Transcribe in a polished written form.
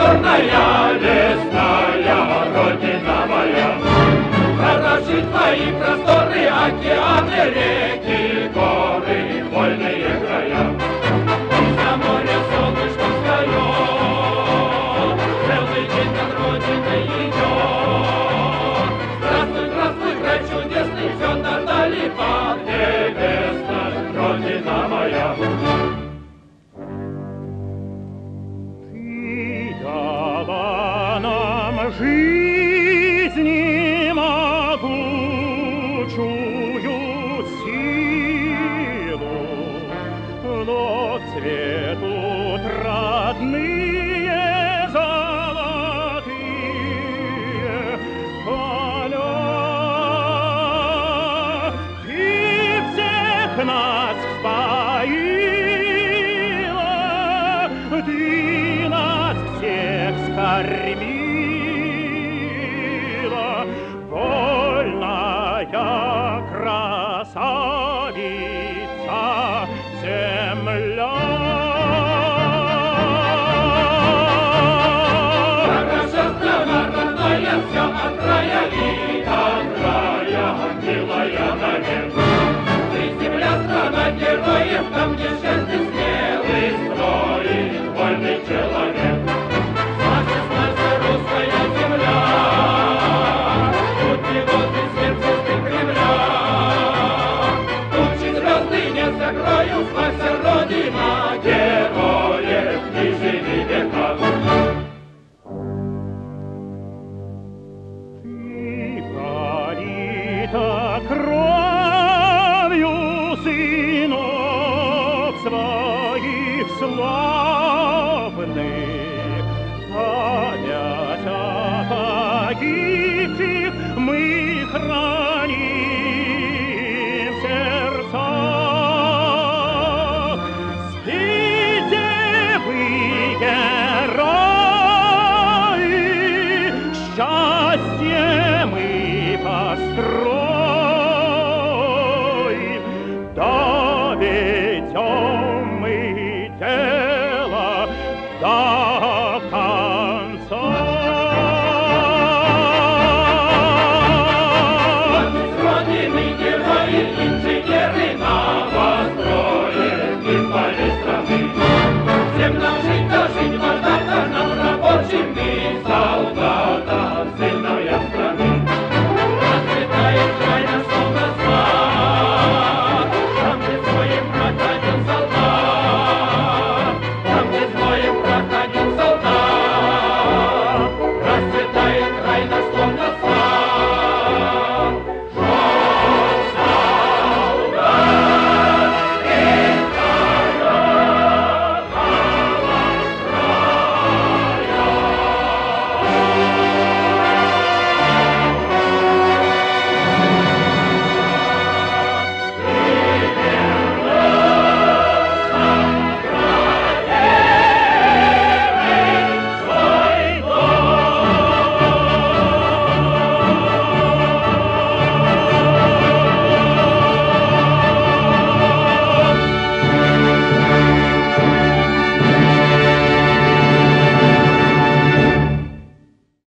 черная, лесная родина моя. Хороши твои просторы, океаны, реки, горы, вольные края. За море солнышко встает, целый день над родиной идет. Здравствуй, здравствуй, край чудесный, все надали поднебесно, родина моя. Ты дала нам жизни могучую силу, но цветут родные золотые поля. Ты всех нас вспоила, ты нас всех скормила, вольная красавица земля. Хороша страна родная, вся от края и до края, милая навек. Ты земля, страна героев, там где счастье смелый строит вольный человек. Славься, славься, русская земля, тут воды сердце Кремля. Тучи звезды не закроют, славься,